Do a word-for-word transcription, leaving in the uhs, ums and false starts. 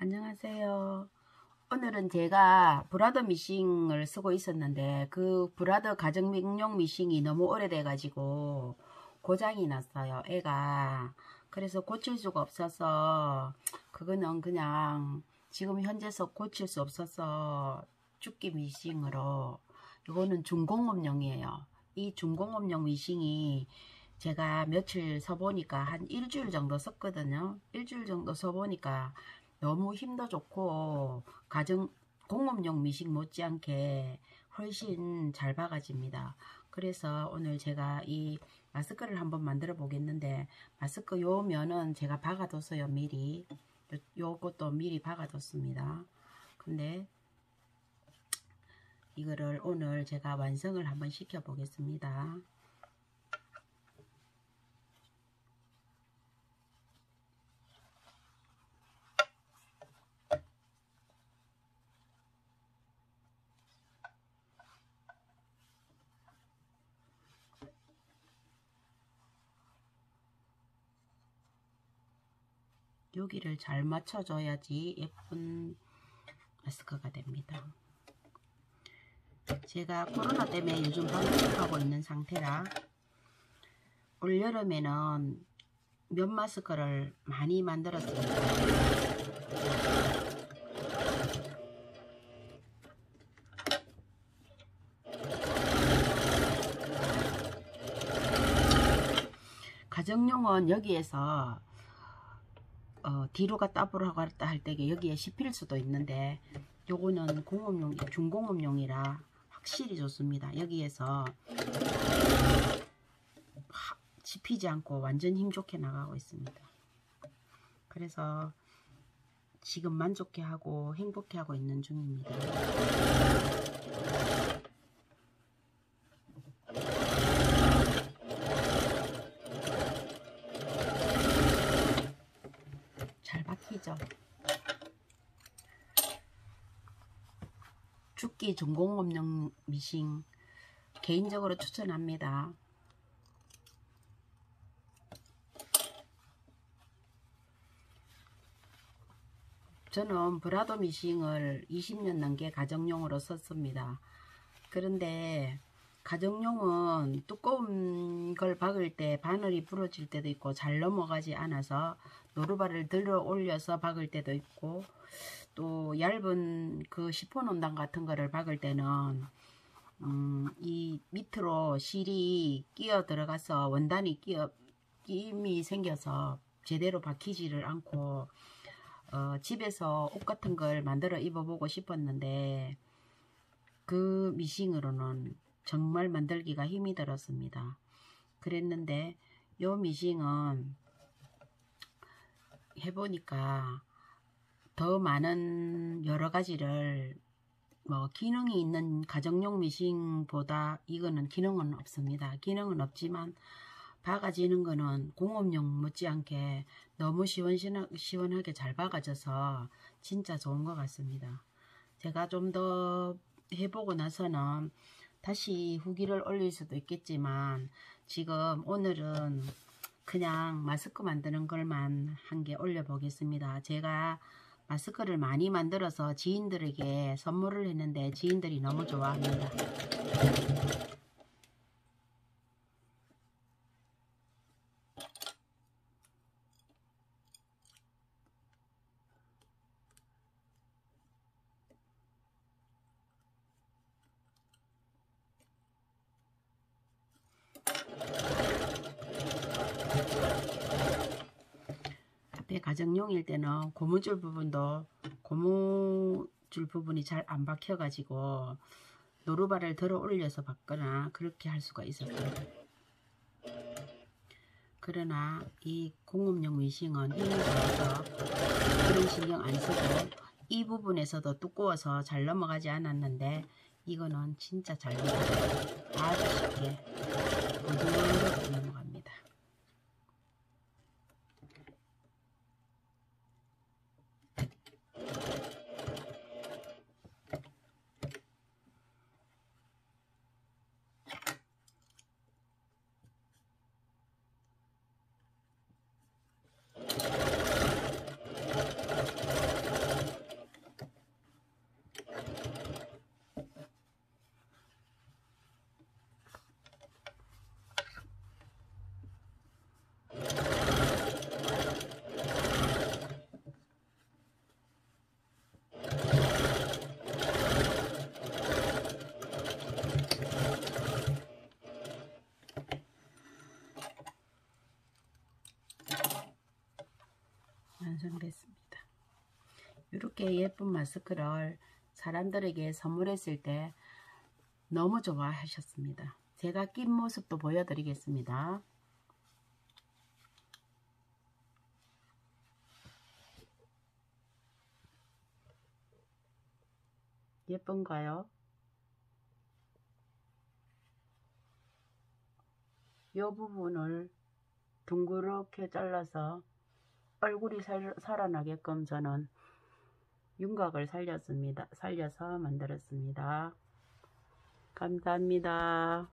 안녕하세요. 오늘은 제가 브라더 미싱을 쓰고 있었는데 그 브라더 가정명령 미싱이 너무 오래돼 가지고 고장이 났어요, 애가. 그래서 고칠 수가 없어서 그거는 그냥 지금 현재서 고칠 수 없어서 죽기 미싱으로, 이거는 중공업용이에요. 이 중공업용 미싱이 제가 며칠 써보니까 한 일주일 정도 썼거든요. 일주일 정도 써보니까 너무 힘도 좋고 가정 공업용 미싱 못지않게 훨씬 잘 박아집니다. 그래서 오늘 제가 이 마스크를 한번 만들어 보겠는데, 마스크 요 면은 제가 박아뒀어요. 미리 요, 요것도 미리 박아뒀습니다. 근데 이거를 오늘 제가 완성을 한번 시켜 보겠습니다. 여기를 잘 맞춰줘야지 예쁜 마스크가 됩니다. 제가 코로나 때문에 요즘 방역하고 있는 상태라 올여름에는 면 마스크를 많이 만들었습니다. 가정용은 여기에서 어, 뒤로 갔다 앞으로 갔다 할 때 여기에 씹힐 수도 있는데, 요거는 공업용, 중공업용이라 확실히 좋습니다. 여기에서 씹히지 않고 완전 힘좋게 나가고 있습니다. 그래서 지금 만족해 하고 행복해 하고 있는 중입니다. 잘 박히죠? 죽기 중공업용 미싱 개인적으로 추천합니다. 저는 브라더 미싱을 이십 년 넘게 가정용으로 썼습니다. 그런데 가정용은 두꺼운 걸 박을 때 바늘이 부러질 때도 있고 잘 넘어가지 않아서 노루발을 들어 올려서 박을 때도 있고, 또 얇은 그 시폰 원단 같은 거를 박을 때는 음, 이 밑으로 실이 끼어 들어가서 원단이 끼어 끼임이 생겨서 제대로 박히지를 않고 어, 집에서 옷 같은 걸 만들어 입어보고 싶었는데 그 미싱으로는 정말 만들기가 힘이 들었습니다. 그랬는데 요 미싱은 해보니까 더 많은 여러 가지를, 뭐 기능이 있는 가정용 미싱보다 이거는 기능은 없습니다. 기능은 없지만 박아지는 거는 공업용 못지않게 너무 시원시원하게 잘 박아져서 진짜 좋은 것 같습니다. 제가 좀 더 해보고 나서는 다시 후기를 올릴 수도 있겠지만 지금 오늘은 그냥 마스크 만드는 걸만 한 개 올려보겠습니다. 제가 마스크를 많이 만들어서 지인들에게 선물을 했는데 지인들이 너무 좋아합니다. 가정용일 때는 고무줄 부분도 고무줄 부분이 잘 안 박혀 가지고 노루발을 들어 올려서 박거나 그렇게 할 수가 있었어요. 그러나 이 공업용 미싱은 힘이 좋아서 그런 신경 안 쓰고 이 부분에서도 두꺼워서 잘 넘어가지 않았는데 이거는 진짜 잘 넘어가요. 아주 쉽게 부드럽게 넘어갑니다. 완성됐습니다. 이렇게 예쁜 마스크를 사람들에게 선물했을 때 너무 좋아하셨습니다. 제가 낀 모습도 보여드리겠습니다. 예쁜가요? 이 부분을 둥그렇게 잘라서 얼굴이 살, 살아나게끔 저는 윤곽을 살렸습니다. 살려서 만들었습니다. 감사합니다.